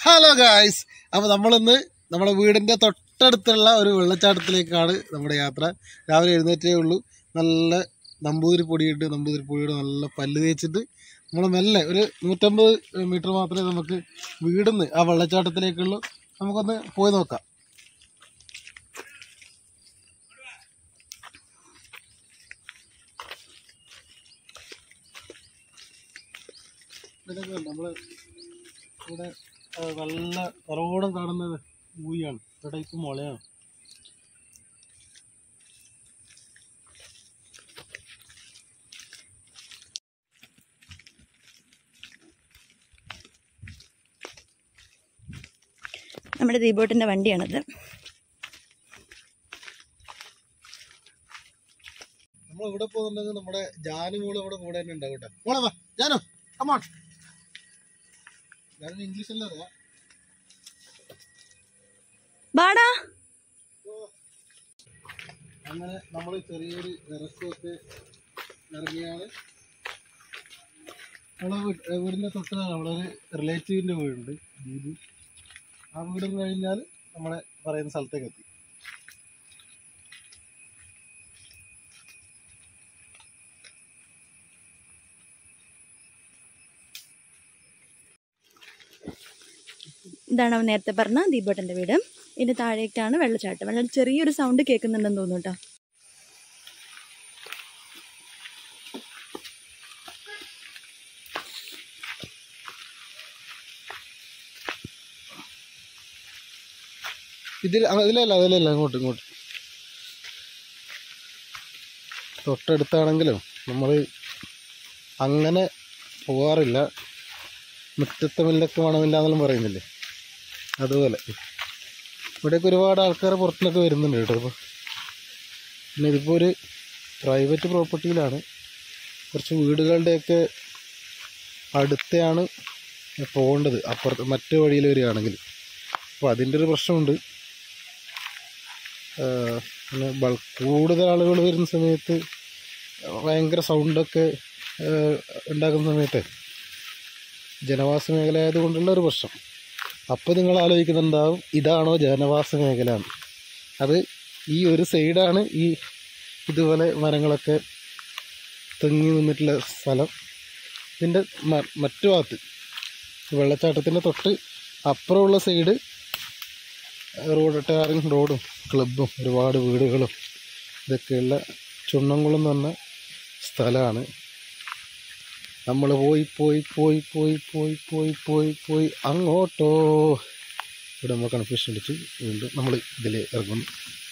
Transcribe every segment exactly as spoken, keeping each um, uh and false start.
Hello guys, അപ്പോൾ നമ്മളിന്ന് നമ്മുടെ വീടിൻ്റെ തൊട്ടടുത്തുള്ള ഒരു വെള്ളച്ചാട്ടത്തിലേക്കാണ് നമ്മുടെ യാത്ര. രാവിലെ എഴുന്നേറ്റേ ഉള്ളൂ. നല്ല നമ്പൂതിരി പൊടിയിട്ട് നമ്പൂതിരി പൊടിയുടെ നല്ല പല്ല് തേച്ചിട്ട് നമ്മൾ മെല്ലെ ഒരു നൂറ്റമ്പത് മീറ്റർ മാത്രമേ നമുക്ക് വീടിന്ന് ആ വെള്ളച്ചാട്ടത്തിലേക്കുള്ളൂ. നമുക്കൊന്ന് പോയി നോക്കാം. നമ്മൾ ഇവിടെ നല്ല തറോടം കാണുന്നത് ഊയാണ്. ഇവിടെ ഇപ്പം മുളയാണ്. നമ്മുടെ ദീപോട്ടിൻ്റെ വണ്ടിയാണത്. നമ്മൾ ഇവിടെ പോകുന്നുണ്ടെങ്കിൽ നമ്മുടെ ജാനുമോള് ഇവിടെ കൂടെ തന്നെ ഉണ്ടാവും കേട്ടോ. മോളെ വാ ജാനു, കമോൺ. ജാനു ഇംഗ്ലീഷ് അല്ലേ അറിയാം. ബാടാ അങ്ങനെ നമ്മൾ ചെറിയൊരു ഇറക്കമൊക്കെ ഇറങ്ങിയാണ്. നമ്മളെ വീടിൻ്റെ തൊട്ട് നമ്മളൊരു റിലേറ്റീവിൻ്റെ വീടുണ്ട്, ദീപു. ആ വീടും കഴിഞ്ഞാൽ നമ്മളെ പറയുന്ന സ്ഥലത്തേക്ക് എത്തി. ഇതാണ് അവൻ നേരത്തെ പറഞ്ഞ ദീപോട്ടൻ്റെ വീട്. ഇതിൻ്റെ താഴേക്കാണ് വെള്ളച്ചാട്ടം. വളരെ ചെറിയൊരു സൗണ്ട് കേൾക്കുന്നുണ്ടെന്ന് തോന്നുന്നു കേട്ടോ. ഇതിൽ അതിലല്ല അതിലല്ല അങ്ങോട്ട് ഇങ്ങോട്ട് തൊട്ടടുത്താണെങ്കിലും നമ്മൾ അങ്ങനെ പോകാറില്ല. മുറ്റത്തെ മുല്ലക്ക് മണമില്ല എന്നെല്ലാം പറയുന്നില്ലേ, അതുപോലെ ഇവിടെയൊക്കെ ഒരുപാട് ആൾക്കാർ പുറത്തുനിന്നൊക്കെ വരുന്നുണ്ട് കേട്ടോ. ഇപ്പോൾ പിന്നെ ഇതിപ്പോൾ ഒരു പ്രൈവറ്റ് പ്രോപ്പർട്ടിയിലാണ്. കുറച്ച് വീടുകളുടെയൊക്കെ അടുത്താണ് പോകേണ്ടത്, അപ്പുറത്ത് മറ്റു വഴിയിൽ വരികയാണെങ്കിൽ. അപ്പോൾ അതിൻ്റെ ഒരു പ്രശ്നമുണ്ട്. പിന്നെ ബൾക്ക് കൂടുതൽ ആളുകൾ വരുന്ന സമയത്ത് ഭയങ്കര സൗണ്ടൊക്കെ ഉണ്ടാക്കുന്ന സമയത്ത് ജനവാസ മേഖല ആയതുകൊണ്ടുള്ള ഒരു പ്രശ്നം. അപ്പോൾ നിങ്ങൾ ആലോചിക്കുന്നുണ്ടാവും, ഇതാണോ ജനവാസ മേഖല എന്ന്. അത് ഈ ഒരു സൈഡാണ് ഈ ഇതുപോലെ മരങ്ങളൊക്കെ തെങ്ങി നിന്നിട്ടുള്ള സ്ഥലം. ഇതിൻ്റെ മറ്റു ഭാഗത്ത് വെള്ളച്ചാട്ടത്തിൻ്റെ തൊട്ട് അപ്പുറമുള്ള സൈഡ് റോഡ്, ടാറിങ് റോഡും ക്ലബും ഒരുപാട് വീടുകളും ഇതൊക്കെയുള്ള ചുണ്ണംകുളം എന്ന് പറഞ്ഞ സ്ഥലമാണ്. നമ്മൾ പോയി പോയി പോയി പോയി പോയി പോയി പോയി പോയി അങ്ങോട്ടോ. ഇവിടെ നമ്മൾ കൺഫ്യൂഷൻ അടിച്ച് വീണ്ടും നമ്മൾ ഇതിൽ ഇറങ്ങുന്നു.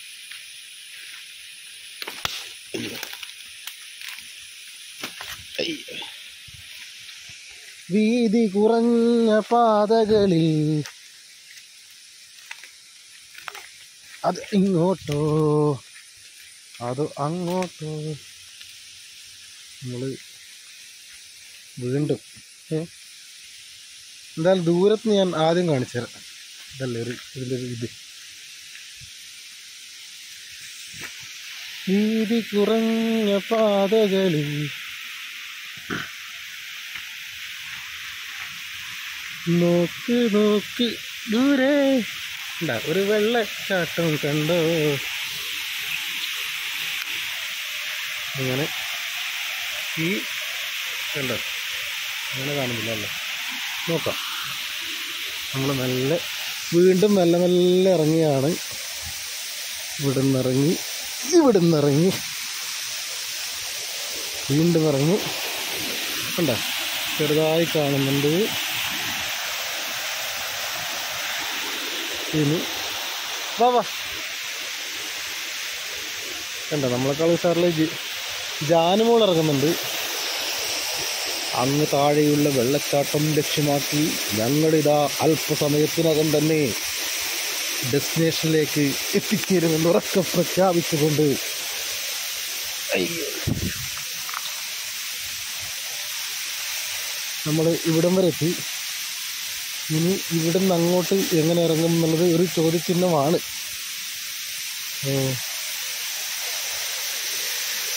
വീതി കുറഞ്ഞ പാതകളിൽ അത് ഇങ്ങോട്ടോ അത് അങ്ങോട്ടോ. നമ്മൾ വീണ്ടും എന്തായാലും ദൂരത്ത് ഞാൻ ആദ്യം കാണിച്ചു തരാം. ഇതല്ലേ ഒരു ഇതിൻ്റെ ഒരു ഇത്. വീതി കുറഞ്ഞ പാതകളിൽ നോക്ക് നോക്ക് ദൂരെ ഉണ്ടാ ഒരു വെള്ളച്ചാട്ടം കണ്ടോ. അങ്ങനെ ഈ കണ്ടോ, അങ്ങനെ കാണുന്നില്ല അല്ലേ. നോക്കാം. നമ്മൾ മെല്ലെ വീണ്ടും മെല്ലെ മെല്ലെ ഇറങ്ങിയാണ്. ഇവിടെ നിന്നിറങ്ങി ഇവിടെ നിന്നിറങ്ങി വീണ്ടും ഇറങ്ങി. കണ്ടോ, ചെറുതായി കാണുന്നുണ്ട്. ഇനി വാ വാ. കണ്ടോ, നമ്മളെക്കാൾ ഉഷാറിൽ ജാനുമോൾ ഇറങ്ങുന്നുണ്ട്. അങ്ങ് താഴെയുള്ള വെള്ളച്ചാട്ടം ലക്ഷ്യമാക്കി ഞങ്ങളിതാ അല്പസമയത്തിനകം തന്നെ ഡെസ്റ്റിനേഷനിലേക്ക് എത്തിച്ചേരുമെന്ന് ഉറക്കെ പ്രഖ്യാപിച്ചുകൊണ്ട് നമ്മൾ ഇവിടം വരെ എത്തി. ഇനി ഇവിടുന്ന് അങ്ങോട്ട് എങ്ങനെ ഇറങ്ങും എന്നുള്ളത് ഒരു ചോദ്യചിഹ്നമാണ്.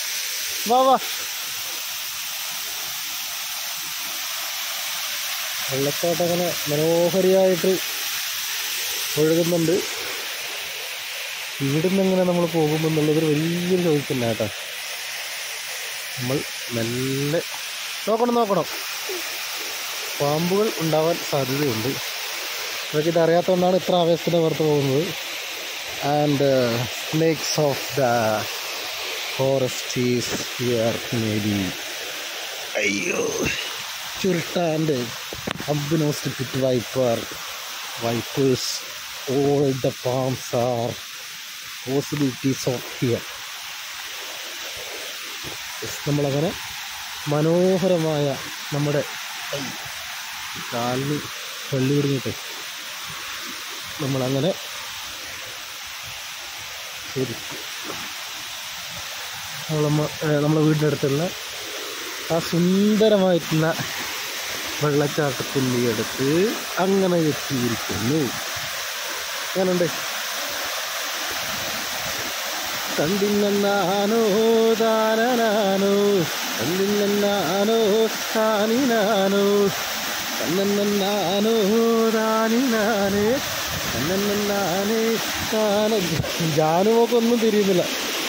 വാ വാ. വെള്ളച്ചാട്ടം അങ്ങനെ മനോഹരിയായിട്ട് ഒഴുകുന്നുണ്ട്. ഇവിടുന്ന് എങ്ങനെ നമ്മൾ പോകുമ്പോൾ എന്നുള്ളതൊരു വലിയൊരു ചോദിക്കുന്ന കേട്ടോ. നമ്മൾ മെല്ലെ നോക്കണം നോക്കണം പാമ്പുകൾ ഉണ്ടാവാൻ സാധ്യതയുണ്ട്. അതൊക്കെ ഇതറിയാത്തതുകൊണ്ടാണ് ഇത്ര ആവേശത്തിന് പുറത്ത് പോകുന്നത്. And snakes of the forest is here may be. അയ്യോ, ചുരുട്ട and hump nosed pit viper vipers all the palms are possibilities of here. നമ്മളങ്ങനെ മനോഹരമായ നമ്മുടെ കാലിന് പള്ളി കുടുങ്ങിയിട്ട് നമ്മളങ്ങനെ ശരിക്കും നമ്മൾ നമ്മുടെ വീടിൻ്റെ അടുത്തുള്ള ആ സുന്ദരമായിട്ടുള്ള വെള്ളച്ചാട്ടത്തിൻ്റെ അടുത്ത് അങ്ങനെ എത്തിയിരിക്കുന്നു. അങ്ങനുണ്ട്. തണ്ടിന്നാനോ താനാനോ തണ്ടിന്നാനോ താനിനാനോ തന്നന്നാനോ താനിനാനേ തന്നന്നാനേ താന. ജാനുമൊക്കെ ഒന്നും തിരിയുന്നില്ല.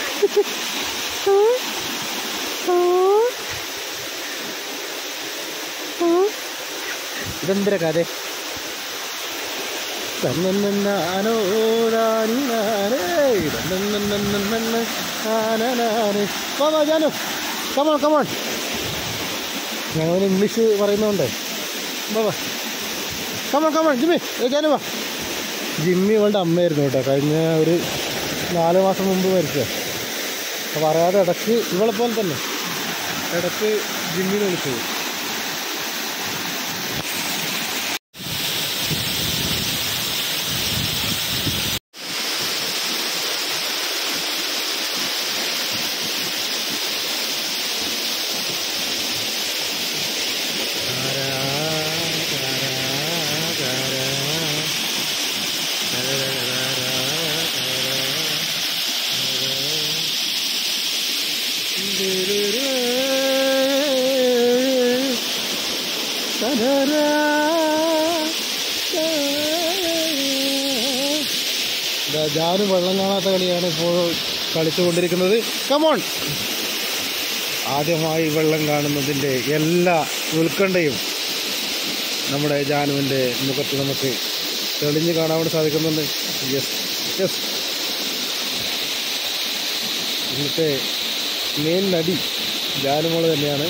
ഇതെന്തിര കഥ? തന്നന്നാനോ താനിനാനേ തന്നന്നാനേ. വാ ജാനു, കമോൺ കമോൺ. ഞങ്ങൾ ഇംഗ്ലീഷ് പറയുന്നതുകൊണ്ട് വാ കമോൺ കമോൺ. ജിമ്മി, ജാനു വാ. ജിമ്മി ഇവളുടെ അമ്മയായിരുന്നു കേട്ടോ. കഴിഞ്ഞ ഒരു നാല് മാസം മുമ്പ് മരിച്ചത്. അപ്പോൾ അറിയാതെ ഇടയ്ക്ക് ഇവളെ പോലെ തന്നെ ഇടയ്ക്ക് ജിമ്മിനെ വിളിച്ചത്. ജാനു വെള്ളം കാണാത്ത കളിയാണ് ഇപ്പോൾ കളിച്ചുകൊണ്ടിരിക്കുന്നത്. കമോൺ. ആദ്യമായി വെള്ളം കാണുന്നതിൻ്റെ എല്ലാ ഉത്കണ്ഠയും നമ്മുടെ ജാനുവിൻ്റെ മുഖത്ത് നമുക്ക് തെളിഞ്ഞ് കാണാൻ വേണ്ടി സാധിക്കുന്നുണ്ട്. Yes yes. ഇന്നത്തെ മെയിൻ നടി ജാനുമോള് തന്നെയാണ്.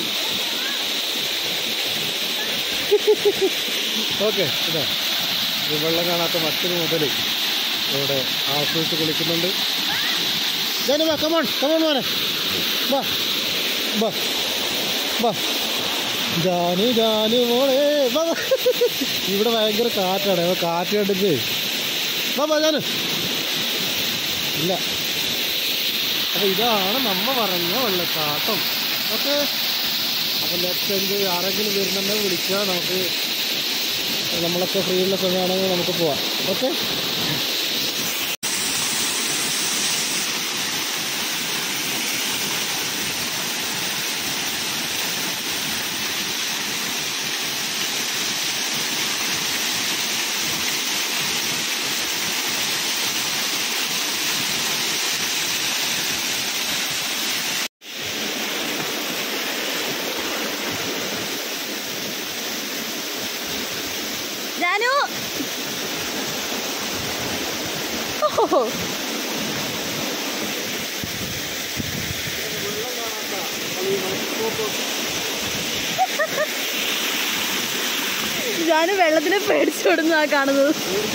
ഓക്കെ, ഇതാ ഈ വെള്ളം കാണാത്ത മറ്റൊരു മുതൽ ഇവിടെ ആസ്വദിച്ച് കുളിക്കുന്നുണ്ട്. ജാനു വാ, കമോൺ കമോൺ മോനെ, വാ വാ വാ. ജാനു ജാനു മോളെ വാ. ഇവിടെ ഭയങ്കര കാറ്റാണ്. അപ്പോൾ കാറ്റ് കണ്ടിട്ട് വാ വാ ജാനു. ഇല്ല, അപ്പോൾ ഇതാണ് നമ്മ പറഞ്ഞ വെള്ളച്ചാട്ടം. ഓക്കെ, അപ്പോൾ നെക്സ്റ്റ് എന്ത് ആരെങ്കിലും വരുന്നുണ്ടെങ്കിൽ വിളിക്കുക. നമുക്ക് നമ്മളൊക്കെ ഫ്രീ ഉള്ള സമയമാണെങ്കിൽ നമുക്ക് പോവാം. ഓക്കെ. ജാനു, ഓ ജാനു വെള്ളത്തിനെ പേടിച്ചോടുന്നതാ കാണുന്നത്.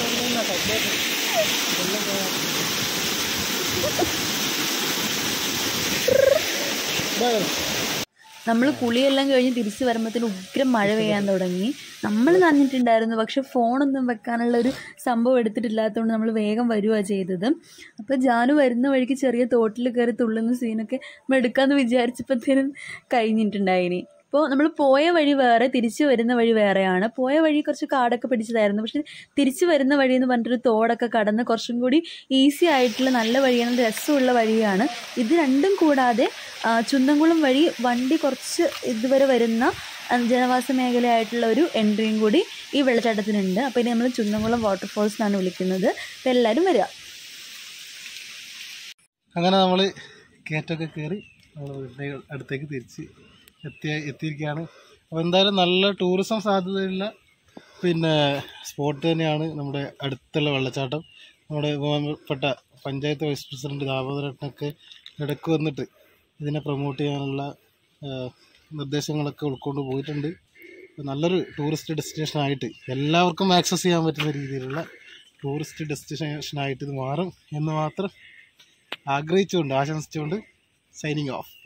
നമ്മൾ കുളിയെല്ലാം കഴിഞ്ഞ് തിരിച്ച് വരുമ്പോഴത്തേന് ഉഗ്രം മഴ പെയ്യാൻ തുടങ്ങി. നമ്മൾ നനഞ്ഞിട്ടുണ്ടായിരുന്നു, പക്ഷെ ഫോണൊന്നും വെക്കാനുള്ള ഒരു സംഭവം എടുത്തിട്ടില്ലാത്തതുകൊണ്ട് നമ്മൾ വേഗം വരുവാ ചെയ്തത്. അപ്പോൾ ജാനു വരുന്ന വഴിക്ക് ചെറിയ തോട്ടിൽ കയറി തുള്ളുന്ന സീനൊക്കെ നമ്മൾ എടുക്കാമെന്ന് വിചാരിച്ചപ്പോഴത്തേനും കഴിഞ്ഞിട്ടുണ്ടായിനി. അപ്പോൾ നമ്മൾ പോയ വഴി വേറെ, തിരിച്ചു വരുന്ന വഴി വേറെയാണ്. പോയ വഴി കുറച്ച് കാടൊക്കെ പിടിച്ചതായിരുന്നു, പക്ഷെ തിരിച്ചു വരുന്ന വഴി എന്ന് പറഞ്ഞിട്ടൊരു തോടൊക്കെ കടന്ന് കുറച്ചും കൂടി ഈസി ആയിട്ടുള്ള നല്ല വഴിയാണ്, രസമുള്ള വഴിയാണ്. ഇത് രണ്ടും കൂടാതെ ചുന്തൻകുളം വഴി വണ്ടി കുറച്ച് ഇതുവരെ വരുന്ന ജനവാസ മേഖലയായിട്ടുള്ള ഒരു എൻട്രിയും കൂടി ഈ വെള്ളച്ചാട്ടത്തിനുണ്ട്. അപ്പോൾ ഇനി നമ്മൾ ചുന്നംകുളം വാട്ടർഫോൾസ് എന്നാണ് വിളിക്കുന്നത്. അപ്പോൾ എല്ലാവരും വരിക. അങ്ങനെ നമ്മൾ കയറ്റമൊക്കെ കയറി നമ്മൾ വീടിൻ്റെ അടുത്തേക്ക് തിരിച്ച് എത്തിയ എത്തിയിരിക്കുകയാണ്. അപ്പോൾ എന്തായാലും നല്ല ടൂറിസം സാധ്യതയുള്ള പിന്നെ സ്പോട്ട് തന്നെയാണ് നമ്മുടെ അടുത്തുള്ള വെള്ളച്ചാട്ടം. നമ്മുടെ ബഹുമാനപ്പെട്ട പഞ്ചായത്ത് വൈസ് പ്രസിഡന്റ് ദാമോദരേട്ടനൊക്കെ ഇടയ്ക്ക് വന്നിട്ട് ഇതിനെ പ്രൊമോട്ട് ചെയ്യാനുള്ള നിർദ്ദേശങ്ങളൊക്കെ ഉൾക്കൊണ്ട് പോയിട്ടുണ്ട്. നല്ലൊരു ടൂറിസ്റ്റ് ഡെസ്റ്റിനേഷനായിട്ട് എല്ലാവർക്കും ആക്സസ് ചെയ്യാൻ പറ്റുന്ന രീതിയിലുള്ള ടൂറിസ്റ്റ് ഡെസ്റ്റിനേഷനായിട്ട് ഇത് മാറും എന്ന് മാത്രം ആഗ്രഹിച്ചുകൊണ്ട് ആശംസിച്ചുകൊണ്ട് സൈനിങ് ഓഫ്.